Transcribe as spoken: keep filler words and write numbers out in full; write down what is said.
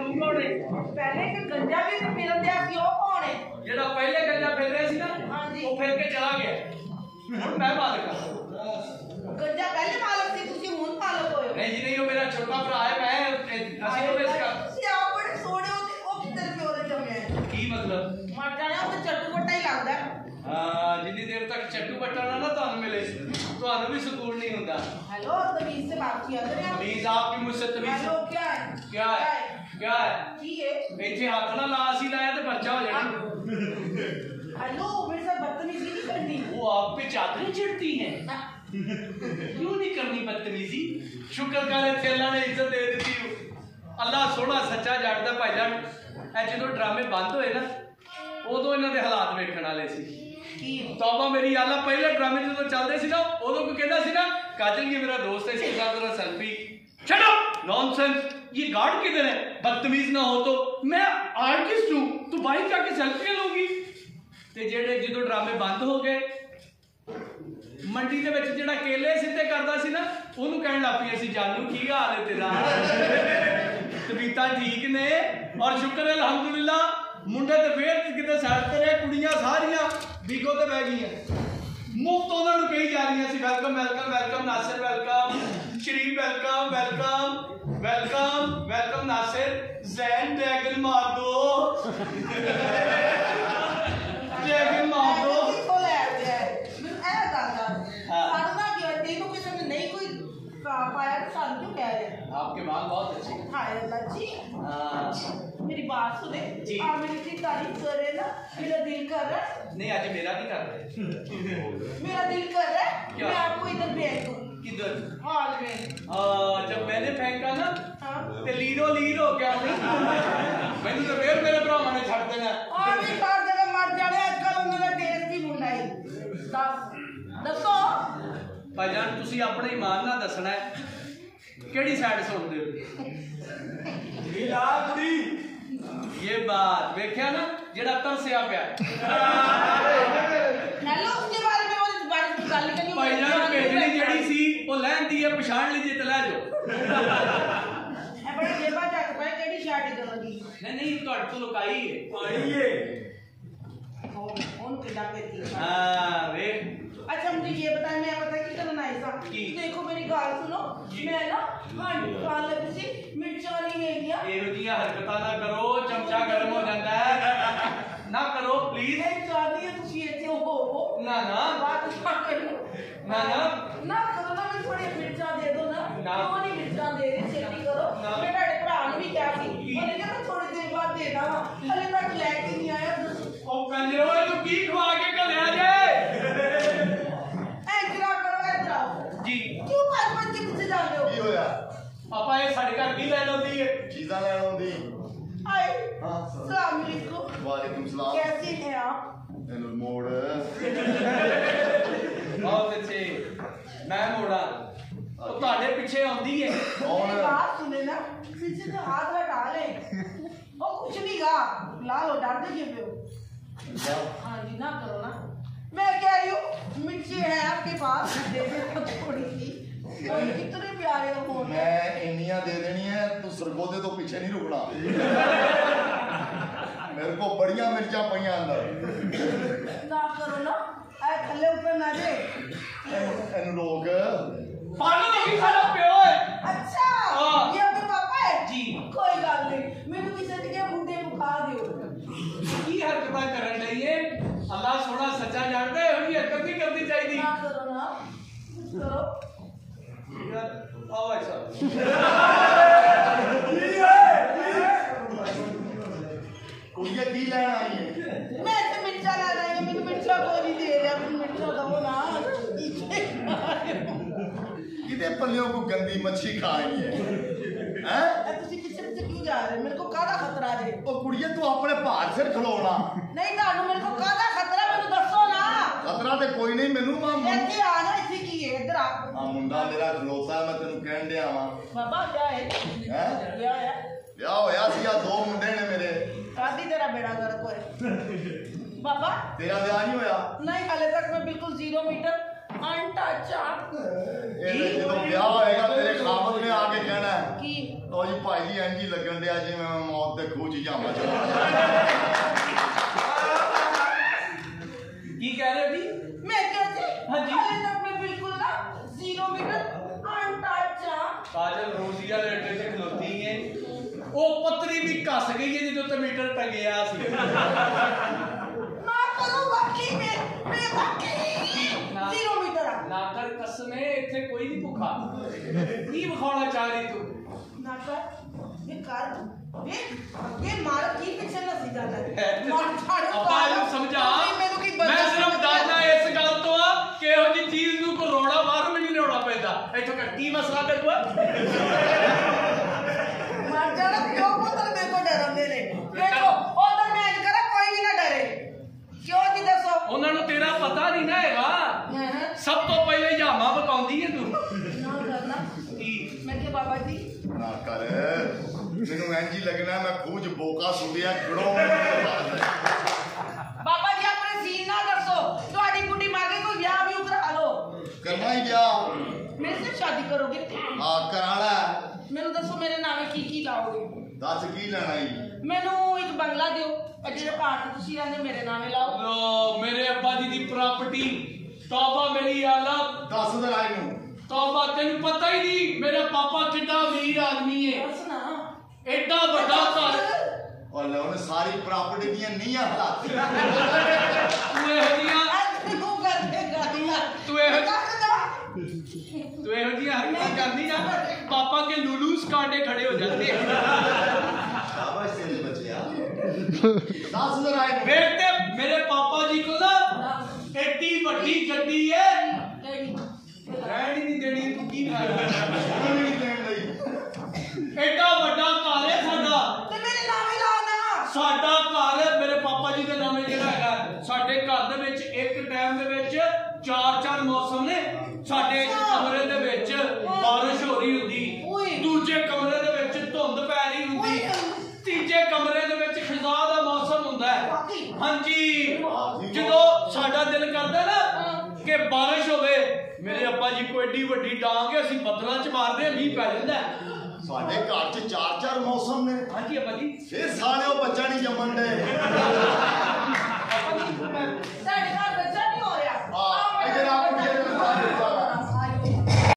तू कौन है? पहले एक गंजा भी तो फिर दिया कि वो कौन है? जेड़ा पहले गंजा फिर रहे सी ना, हाँ जी। वो फिर के चला गया। हुण मैं मालिक हां। गंजा पहले मालिक सी, तुसी हुण मालिक होए। नहीं जी नहीं, वो मेरा छोटा भरा है, मैं ਅਸੀਂ ਉਹ ਇਸ का तुसी आप बड़े सोड़े हो ते ओ किधर प्यो दे जमे है? की मतलब? मर जाने ओ ते चट्टू बट्टा ही लगदा है। हां, जितनी देर तक चट्टू बट्टा ना ना ਤੁਹਾਨੂੰ मिले, ਤੁਹਾਨੂੰ भी सुकून नहीं होता। हेलो, तमीज से बात किया करें आप। तमीज आपकी मुझसे तमीज। हेलो, क्या है? क्या है? क्या है? की है? ਇੱਥੇ ਹੱਥ ਨਾ ਲਾ, ਅਸੀਂ ਲਾਇਆ ਤੇ ਪਰਚਾ ਹੋ ਜਾਣਾ। हेलो, मेरे साथ बदतमीजी नहीं करनी। वो आप पे चादरें चिढ़ती हैं। क्यों नहीं करनी बदतमीजी? शुक्र करे थे अल्लाह ने इज्जत दे दी। अल्लाह सोना सच्चा जानदा भाईजान। ए जो ड्रामे बंद होए ना, उदों इन्हां दे हालात वेखण वाले सी। तौबा मेरी अल्लाह, पहले ड्रामे जो चलते सी ना, उदों कोई कहता सी ना काजल ये मेरा दोस्त है, इसके साथ जरा सेल्फी। Shut up, nonsense. ये गार्ड किधर है? बदतमीज ना हो तो। मैं आर्टिस्ट हूं, तू बाइक जाके सेल्फी लोगी। ते जेड़े जो ड्रामे बंद हो गए, मंडी दे विच जेड़ा केले सिद्धे करदा सी ना, ओनू कहण लग पई, असीं जानू की हाल है तेरा? तबीयतां ठीक ने? और शुक्र है अलहमदुलिल्लाह, मुंडे ते फेर किते साइड ते रहे, कुड़ियां सारियां बीगो ते बह गईयां। मुफ्त उन्हां नूं कही जा रही सी welcome welcome welcome Nasir, welcome Sharif, welcome welcome welcome welcome Nasir. Jain dragon मार दो, ड्रैगन मार दो। आपके बाल बहुत अच्छे हैं। हाय अल्लाह जी। हाँ। मेरी बात सुने जी। आप मेरी इतनी तारीफ कर रहे ना, मेरा दिल कर रहा है। नहीं, आज मेरा भी कर रहे। मेरा दिल कर रहा है क्या? मैं आपको इधर भेज दूं। किधर? हॉल में। आ, जब मैंने फेंका ना, हाँ। ते लीरो लीर हो गया। मैंने तो फिर मेरे भरावां ने छड़ देना। और भी सार जगह मर जाने, आजकल उन्होंने देश की मुंडा ही। दस दसो भाईजान, तुसी अपने ईमान नाल दसना है केड़ी साइड सुनदे हो। लीला कुड़ी ये बात वेख्या ना, जेड़ा तरसिया पिया। हेलो, उसके बारे में वो बारे में गल करनी। भाईजान भेजनी जेड़ी सी वो लैंदी है, पछाण लीजिए ते लै जाओ। ए बड़े जेबा चक पे केड़ी शर्ट इधर लगी? नहीं नहीं, तुहाडे तो लुकाई है। आई है कौन किला पे थी? हां वेख। अच्छा मुझे ये बताएं, मैं पता की करना है ऐसा। देखो मेरी गाल सुनो, मैं ना हाँ गाल लगी सी मिर्चा नहीं है क्या? एहो जिया हरकतां ना करो, चमचा गर्म हो जाता है। ना करो प्लीज। मैं चाहती है तुसी ऐसे हो हो ना ना बात ना करो। ना ना ना करो ना, मैं थोड़ी मिर्चा दे दो ना। ना। क्यों नहीं मिर्चा दे रही? छेती करो। ना। मैं तेरे भरा ने भी क्या सी, मैंने कहा मैं थोड़ी देर बाद देना वा, हले तक लेके नहीं आया। ओ कंजरो, तू की खवा के घलिया जे? जी क्यों बार बार के पीछे जा रहे हो? की होया? पापा ये साडे घर की लैन आउंदी है। चीज़ां लैन आउंदी। हाय हाँ अस्सलाम वालेकुम। वालेकुम सलाम। कैसे हैं आप? एनु मोड़ बहुत अच्छे। मैं मोड़ा तो ਤੁਹਾਡੇ ਪਿੱਛੇ ਆਉਂਦੀ ਹੈ। कौन? बात सुने ना, पीछे से हाथ हटा ले। ओ कुछ नहीं गा, लाल हो डर दे क्यों हो? हाँ जी, ना करो ना। मैं कह रही हूँ मिर्ची है आपके पास, दे दे तो थोड़ी सी। और कितने प्यारे हो फोन। मैं इन्नियां दे देनी है, तू सरगोदे तो पीछे नहीं रुकना। मेरे को बढ़िया मिर्चा पईयां अंदर। ना करो ना, ऐ थल्ले ऊपर ना दे। एनु रोक। पागल हो गई साला प्यो है। अच्छा हाँ। ये आपके पापा है? जी। कोई गल नहीं, मैंने किसी ने क्या मुंडे मुखा दियो। की हरकतां करन लई है? अल्लाह सोना सच्चा जानदा है, होनी हरकत नहीं करनी चाहिए। ना करो ना, करो। यार आओ ऐसा। कुड़िया की लेना आई है? मैं तो मिर्चा ला रही हूँ, मैंने मिर्चा कोई नहीं दे रहा, मैंने मिर्चा दो ना। कितने पल्लियों को गंदी मच्छी खाई है? हैं? तुसी पीछे पीछे क्यों जा रहे हो? मेरे को कादा खतरा है? ओ कुड़िया तू अपने भार सिर खलोना। नहीं तानू मेरे को कादा खतरा, मैंने दसो ना। खतरा ते कोई नहीं, मैनू मां इथे आ ना, इथे की है, इधर आ। हां मुंडा मेरा खलोता, मैं तेनू कहन दिया वां। बाबा क्या है? हैं? क्या है? ब्याह होया सी, आ दो मुंडे ने मेरे। शादी तेरा बेड़ा गर्क होए। बाबा तेरा ब्याह नहीं होया? नहीं, हाले तक मैं बिल्कुल जीरो मीटर अनटच। ये जो ब्याह होएगा तेरे खामद ने आके कहना है की तो फौजी भाई जी इंज ही लगन दिया जिवें मैं मौत दे खूह च जावां चला की कह रहे हो जी? मैं कहती हाँ जी। हाले तक मैं बिल्कुल ना जीरो मीटर अनटच हां। काजल रोजिया दे अड्डे ते खलोती है, ओ पतरी भी कस गई है जिदों ते मीटर टंगिया सी। ना करो वाकई में मैं वाकई जीरो मीटर हां। ना कर कसमे, इत्थे कोई नहीं भुखा। की विखाउणा चाह रही तू? ना कर ये कर देख ये मार की पीछे नसी जाता है मार छाड़ अब्बा ਨੂੰ ਸਮਝਾ, ਮੈਨੂੰ ਕੀ ਮੈਂ ਸਿਰਫ ਦੱਸਦਾ ਇਸ ਗੱਲ ਤੋਂ ਆ ਕਿ ਇਹੋ ਜਿਹੀ ਚੀਜ਼ ਨੂੰ ਕੋਈ ਰੋਣਾ ਬਾਹਰੋਂ ਵੀ ਨਹੀਂ ਲਿਆਉਣਾ ਪੈਂਦਾ। ਇੱਥੋਂ ਕਿ ਕੀ ਮਸਲਾ ਤੇ ਤੂੰ मार जाना क्यों पुत्र मेरे को डराते ने देखो उधर मैं इंज करा कोई भी ना डरे क्यों जी दसो ਉਹਨਾਂ ਨੂੰ ਤੇਰਾ ਪਤਾ ਨਹੀਂ ਨਾ ਹੈਗਾ। ਸਭ ਤੋਂ ਪਹਿਲੇ ਜਾਮਾ ਬਕਾਉਂਦੀ ਹੈ ਤੂੰ। ना करना ਕੀ मैं के बाबा जी ना कर मैनू इंज ही लगना मैं खूह च बोका सुटिया खड़ो बाबा जी अपने सीन ना दसो ਤੁਹਾਡੀ ਬੁੱਢੀ मांगे कोई ब्याह भी करा लो करना ही ब्याह मेरे से शादी करोगे हाँ कराना ਮੈਨੂੰ ਦੱਸੋ ਮੇਰੇ ਨਾਮ ਕੀ ਕੀ ਲਾਓਗੇ दस की लेना ही ਮੈਨੂੰ ਇੱਕ ਬੰਗਲਾ ਦਿਓ और ਜਿਹੜੇ ਭਾਰਤ ਤੁਸੀਂ ਰਹਿੰਦੇ ਮੇਰੇ ਨਾਮੇ ਲਾਓ ਲੋ ਮੇਰੇ ਅੱਬਾ ਜੀ ਦੀ ਪ੍ਰਾਪਰਟੀ ਤੌਬਾ ਮੇਰੀ ਆਲਾ दस दे लाई नू ਤੌਬਾ ਤੈਨੂੰ ਪਤਾ ਹੀ ਨਹੀਂ ਮੇਰਾ ਪਾਪਾ ਕਿੰਨਾ ਅਮੀਰ ਆਦਮੀ ਹੈ। ਬਸ ਨਾ ਐਡਾ ਵੱਡਾ ਘਰ और ले उन्हें सारी प्रॉपर्टी दी नीया हलाती ਤੂੰ ਇਹੋ ਜਿਹੀਆਂ ਤੂੰ ਕਰਦੇ ਗਾੜੀਆਂ ਤੂੰ ਇਹੋ ਤੂੰ ਇਹੋ ਜਿਹੀਆਂ ਹਰਕਤਾਂ ਕਰਦੀ ਨਾ ਪਾਪਾ ਕੇ ਲੂਲੂ ਸਕਾਂਡੇ ਖੜੇ ਹੋ ਜਾਂਦੇ। शाबाश तेरे बच्चिया दस दे लाई नू ਵੇਖ ਤੇ ਮੇਰੇ ਪਾਪਾ ਜੀ ਕੋਲ ਨਾ ਐਡੀ ਵੱਡੀ ਗੱਡੀ ਹੈ, ਰਹਿਣ ਹੀ ਨਹੀਂ ਦੇਣੀ। ਤੂੰ ਕੀ ਕਰ ਰਿਹਾ? नहीं देन लई ਐਡਾ ਵੱਡਾ ਘਰ ਹੈ ਸਾਡਾ। ਤੇ ਮੇਰੇ ਨਾਮੇ ਲਾਓ ਨਾ ਸਾਡਾ ਘਰ ਮੇਰੇ ਪਾਪਾ ਜੀ ਦੇ ਨਾਮੇ ਜਿਹੜਾ ਹੈਗਾ, ਸਾਡੇ ਘਰ ਦੇ ਵਿੱਚ ਇੱਕ ਟਾਈਮ ਦੇ ਵਿੱਚ ਚਾਰ ਚਾਰ ਮੌਸਮ ਨੇ। ਸਾਡੇ ਇੱਕ ਕਮਰੇ ਦੇ ਵਿੱਚ ਬਾਰਿਸ਼ ਹੋ ਰਹੀ ਹੁੰਦੀ, ਦੂਜੇ ਕਮਰੇ ਦੇ ਵਿੱਚ ਧੁੰਦ ਪੈ ਰਹੀ ਹੁੰਦੀ, ਤੀਜੇ ਕਮਰੇ ਦੇ ਵਿੱਚ ਖਿਜ਼ਾ ਦਾ ਮੌਸਮ ਹੁੰਦਾ ਹੈ। ਹਾਂਜੀ, ਜਦੋਂ ਸਾਡਾ ਦਿਲ ਕਰਦਾ ਨਾ ਕਿ ਬਾਰਿਸ਼ ਹੋਵੇ, ਮੇਰੇ ਅੱਬਾ ਜੀ ਕੋਈ ਏਡੀ ਵੱਡੀ ਡਾਂਗ ਹੈ, ਅਸੀਂ ਬੱਦਲਾਂ 'ਚ ਮਾਰਦੇ, ਮੀਂਹ ਪੈ ਜਾਂਦਾ। साडे घर च चार चार मौसम ने ਹਾਂਜੀ ਅੱਬਾ ਜੀ। फिर साले वो बच्चा नहीं जमन दे